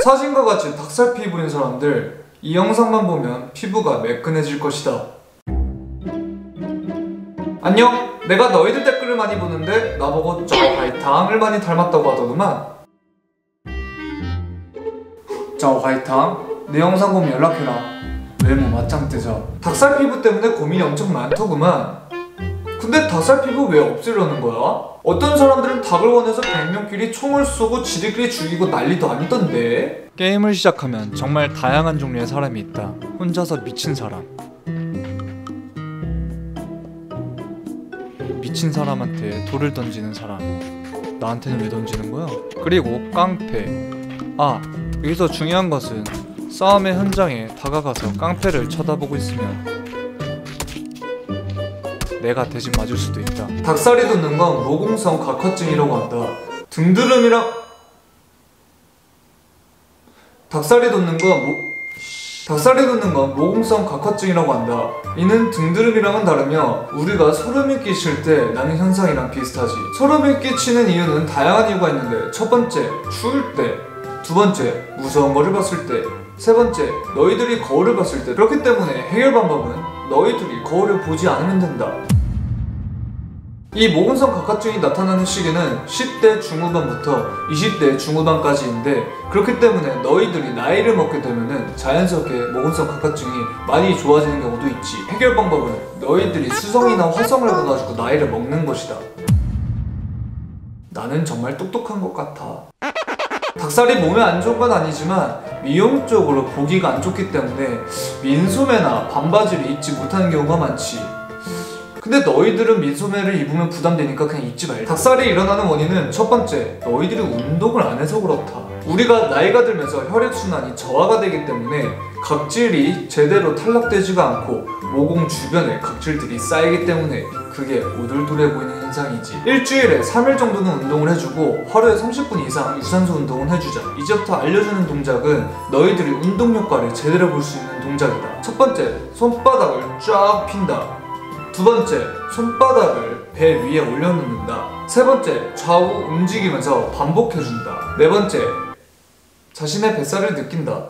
사진과 같이 닭살 피부인 사람들, 이 영상만 보면 피부가 매끈해질 것이다. 안녕! 내가 너희들 댓글을 많이 보는데 나보고 화이탕을 많이 닮았다고 하더구만. 화이탕, 내 영상 보면 연락해라. 외모 맞짱 뜨자. 닭살 피부 때문에 고민이 엄청 많더구만. 근데 닭살 피부 왜 없애려는 거야? 어떤 사람들은 닭을 원해서 100명끼리 총을 쏘고 지들끼리 죽이고 난리도 아니던데. 게임을 시작하면 정말 다양한 종류의 사람이 있다. 혼자서 미친 사람, 미친 사람한테 돌을 던지는 사람, 나한테는 왜 던지는 거야? 그리고 깡패. 여기서 중요한 것은 싸움의 현장에 다가가서 깡패를 쳐다보고 있으면 내가 대신 맞을 수도 있다. 닭살이 돋는 건 모공성 각화증이라고 한다. 닭살이 돋는 건 모공성 각화증이라고 한다. 이는 등드름이랑은 다르며 우리가 소름이 끼칠 때 나는 현상이랑 비슷하지. 소름이 끼치는 이유는 다양한 이유가 있는데, 첫 번째, 추울 때, 두 번째, 무서운 거를 봤을 때, 세 번째, 너희들이 거울을 봤을 때. 그렇기 때문에 해결 방법은 너희들이 거울을 보지 않으면 된다. 이 모공성 각화증이 나타나는 시기는 10대 중후반부터 20대 중후반까지인데, 그렇기 때문에 너희들이 나이를 먹게 되면은 자연스럽게 모공성 각화증이 많이 좋아지는 경우도 있지. 해결 방법은 너희들이 수성이나 화성을 받아가지고 나이를 먹는 것이다. 나는 정말 똑똑한 것 같아. 닭살이 몸에 안 좋은 건 아니지만 미용적으로 보기가 안 좋기 때문에 민소매나 반바지를 입지 못하는 경우가 많지. 근데 너희들은 민소매를 입으면 부담되니까 그냥 입지 말자. 닭살이 일어나는 원인은 첫 번째, 너희들이 운동을 안 해서 그렇다. 우리가 나이가 들면서 혈액순환이 저하가 되기 때문에 각질이 제대로 탈락되지가 않고 모공 주변에 각질들이 쌓이기 때문에 그게 오돌돌해 보이는 현상이지. 일주일에 3일 정도는 운동을 해주고 하루에 30분 이상 유산소 운동을 해주자. 이제부터 알려주는 동작은 너희들이 운동 효과를 제대로 볼 수 있는 동작이다. 첫 번째, 손바닥을 쫙 핀다. 두 번째, 손바닥을 배 위에 올려놓는다. 세 번째, 좌우 움직이면서 반복해준다. 네 번째, 자신의 뱃살을 느낀다.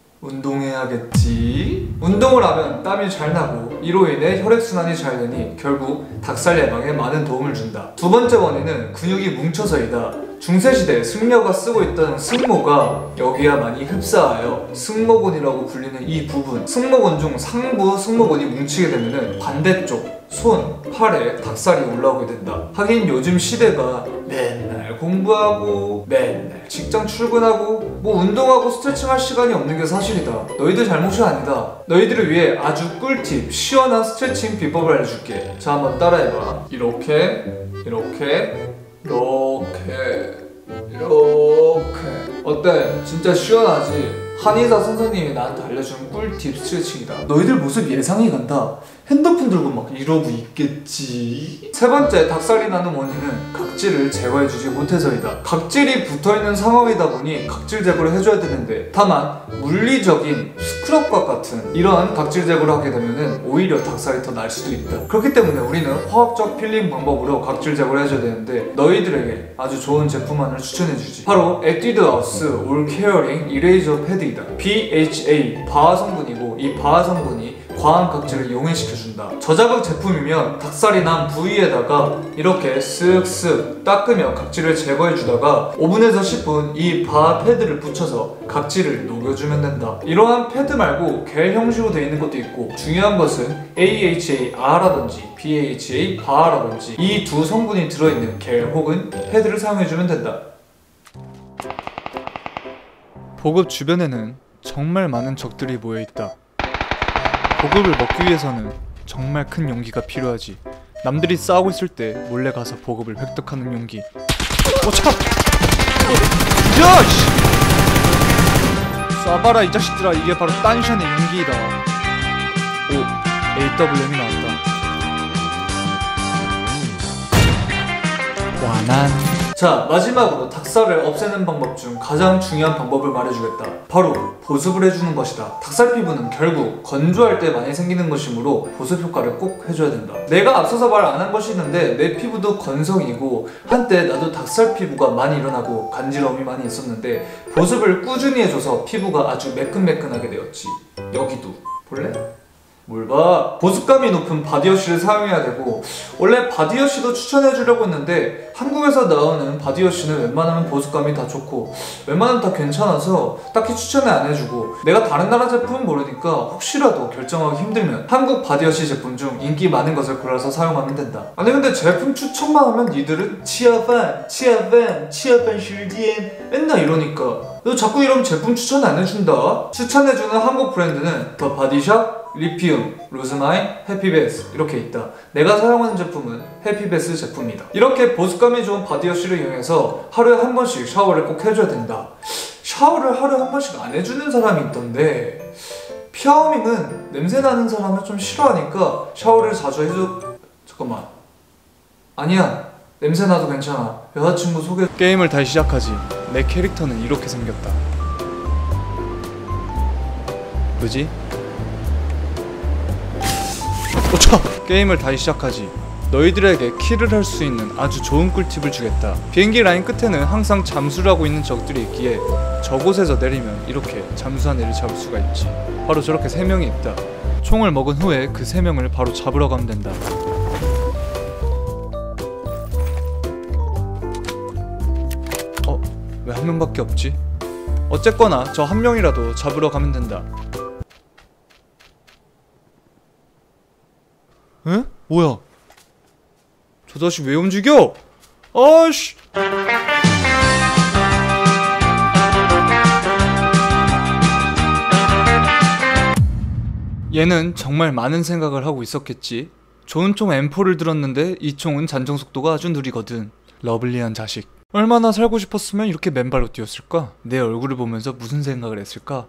운동해야겠지. 운동을 하면 땀이 잘 나고 이로 인해 혈액순환이 잘 되니 결국 닭살 예방에 많은 도움을 준다. 두 번째 원인은 근육이 뭉쳐서이다. 중세시대 승려가 쓰고 있던 승모가 여기야 많이 흡사하여 승모근이라고 불리는 이 부분, 승모근 중 상부 승모근이 뭉치게 되면 반대쪽 손, 팔에 닭살이 올라오게 된다. 하긴 요즘 시대가 맨날 공부하고 맨날 직장 출근하고 뭐 운동하고 스트레칭할 시간이 없는 게 사실이다. 너희들 잘못이 아니다. 너희들을 위해 아주 꿀팁, 시원한 스트레칭 비법을 알려줄게. 자, 한번 따라해봐. 이렇게 어때? 진짜 시원하지? 한의사 선생님이 나한테 알려준 꿀팁 스트레칭이다. 너희들 모습 예상이 간다. 핸드폰 들고 막 이러고 있겠지. 세 번째, 닭살이 나는 원인은 각질을 제거해주지 못해서이다. 각질이 붙어있는 상황이다 보니 각질 제거를 해줘야 되는데, 다만 물리적인 스크럽과 같은 이러한 각질 제거를 하게 되면 오히려 닭살이 더 날 수도 있다. 그렇기 때문에 우리는 화학적 필링 방법으로 각질 제거를 해줘야 되는데, 너희들에게 아주 좋은 제품 하나를 추천해주지. 바로 에뛰드하우스 올 케어링 이레이저 패드이다. BHA 바하 성분이고, 이 바하 성분이 과한 각질을 용해시켜준다. 저자극 제품이면 닭살이 난 부위에다가 이렇게 쓱쓱 닦으며 각질을 제거해주다가 5분에서 10분 이 바하 패드를 붙여서 각질을 녹여주면 된다. 이러한 패드 말고 겔 형식으로 되어 있는 것도 있고, 중요한 것은 AHAR라든지 BHA 바하라든지 이 두 성분이 들어있는 겔 혹은 패드를 사용해주면 된다. 보급 주변에는 정말 많은 적들이 모여있다. 보급을 먹기 위해서는 정말 큰 용기가 필요하지. 남들이 싸우고 있을 때 몰래 가서 보급을 획득하는 용기. 참! 야! 쏴봐라 이 자식들아. 이게 바로 딴션의 용기이다. 오, AWM이 나왔다. 완한 자, 마지막으로 닭살을 없애는 방법 중 가장 중요한 방법을 말해주겠다. 바로 보습을 해주는 것이다. 닭살 피부는 결국 건조할 때 많이 생기는 것이므로 보습 효과를 꼭 해줘야 된다. 내가 앞서서 말 안 한 것이 있는데 내 피부도 건성이고 한때 나도 닭살 피부가 많이 일어나고 간지러움이 많이 있었는데 보습을 꾸준히 해줘서 피부가 아주 매끈매끈하게 되었지. 여기도 볼래? 뭘 봐. 보습감이 높은 바디워시를 사용해야 되고 원래 바디워시도 추천해주려고 했는데 한국에서 나오는 바디워시는 웬만하면 보습감이 다 좋고 웬만하면 다 괜찮아서 딱히 추천을 안 해주고 내가 다른 나라 제품은 모르니까 혹시라도 결정하기 힘들면 한국 바디워시 제품 중 인기 많은 것을 골라서 사용하면 된다. 아니 근데 제품 추천만 하면 니들은 치아반 시리엔 맨날 이러니까 너 자꾸 이러면 제품 추천 안 해준다. 추천해주는 한국 브랜드는 더 바디샵, 리피움, 로즈마인, 해피베스 이렇게 있다. 내가 사용하는 제품은 해피베스 제품이다. 이렇게 보습감이 좋은 바디워시를 이용해서 하루에 한 번씩 샤워를 꼭 해줘야 된다. 샤워를 하루에 한 번씩 안 해주는 사람이 있던데 피아오밍은 냄새 나는 사람을 좀 싫어하니까 샤워를 자주 해줘. 잠깐만, 아니야, 냄새 나도 괜찮아. 여자친구 소개. 게임을 다시 시작하지. 내 캐릭터는 이렇게 생겼다. 그지? 차! 게임을 다시 시작하지. 너희들에게 킬을 할 수 있는 아주 좋은 꿀팁을 주겠다. 비행기 라인 끝에는 항상 잠수를 하고 있는 적들이 있기에 저곳에서 내리면 이렇게 잠수한 애를 잡을 수가 있지. 바로 저렇게 3명이 있다. 총을 먹은 후에 그 3명을 바로 잡으러 가면 된다. 왜 한 명밖에 없지? 어쨌거나 저 한 명이라도 잡으러 가면 된다. 에? 뭐야? 저 자식 왜 움직여? 아씨! 얘는 정말 많은 생각을 하고 있었겠지. 좋은 총 M4를 들었는데 이 총은 잔정 속도가 아주 느리거든. 러블리한 자식. 얼마나 살고 싶었으면 이렇게 맨발로 뛰었을까? 내 얼굴을 보면서 무슨 생각을 했을까?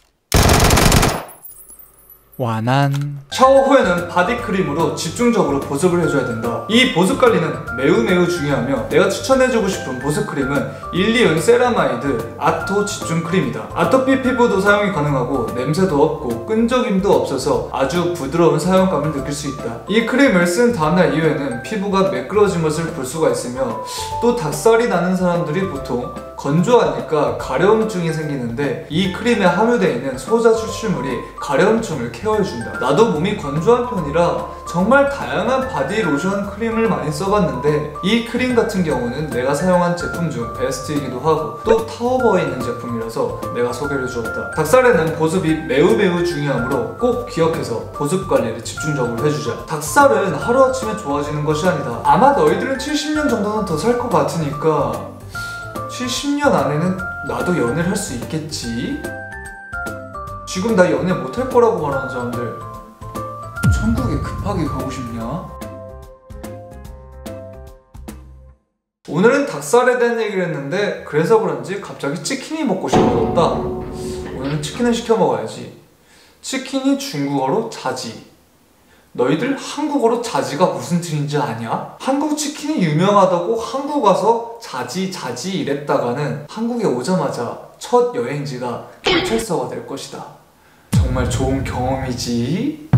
완한. 샤워 후에는 바디크림으로 집중적으로 보습을 해줘야 된다. 이 보습 관리는 매우 중요하며 내가 추천해주고 싶은 보습크림은 일리온 세라마이드 아토 집중 크림이다. 아토피 피부도 사용이 가능하고 냄새도 없고 끈적임도 없어서 아주 부드러운 사용감을 느낄 수 있다. 이 크림을 쓴 다음날 이후에는 피부가 매끄러진 것을 볼 수가 있으며 또 닭살이 나는 사람들이 보통 건조하니까 가려움증이 생기는데 이 크림에 함유되어 있는 소자 추출물이 가려움증을 케어해준다. 나도 몸이 건조한 편이라 정말 다양한 바디 로션 크림을 많이 써봤는데 이 크림 같은 경우는 내가 사용한 제품 중 베스트이기도 하고 또 타워버에 있는 제품이라서 내가 소개를 해주었다. 닭살에는 보습이 매우 중요하므로 꼭 기억해서 보습 관리를 집중적으로 해주자. 닭살은 하루아침에 좋아지는 것이 아니다. 아마 너희들은 70년 정도는 더 살 것 같으니까 70년 안에는 나도 연애를 할 수 있겠지? 지금 나 연애 못할 거라고 말하는 사람들 천국에 급하게 가고 싶냐? 오늘은 닭살에 대한 얘기를 했는데 그래서 그런지 갑자기 치킨이 먹고 싶어졌다. 오늘은 치킨을 시켜 먹어야지. 치킨이 중국어로 자지. 너희들 한국어로 자지가 무슨 뜻인지 아냐? 한국 치킨이 유명하다고 한국 와서 자지 이랬다가는 한국에 오자마자 첫 여행지가 경찰서가 될 것이다. 정말 좋은 경험이지?